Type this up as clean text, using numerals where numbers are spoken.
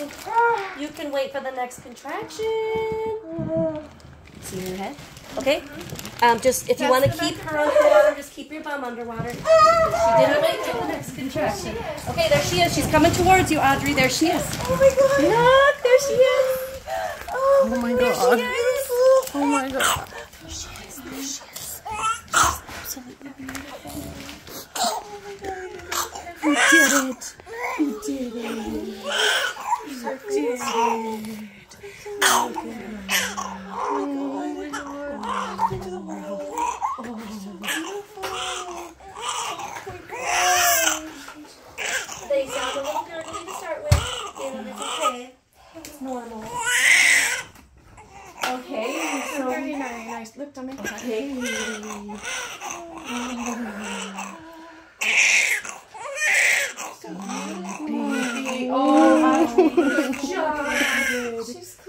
you can wait for the next contraction. See your head? Okay. Just if you want to keep her underwater, just keep your bum underwater. She didn't wait for the next contraction. Okay, there she is. She's coming towards you, Audrey. There she is. Oh my God! Look, there she is. Oh my God! Oh my God! There she is. There she is. She's absolutely beautiful. Oh my God! You did it. You did it. You did it. Oh my God. They sound a little gurgly to start with, and it's okay. It's normal. Okay, so Very nice. Look, Tommy. okay. Oh, good job. She's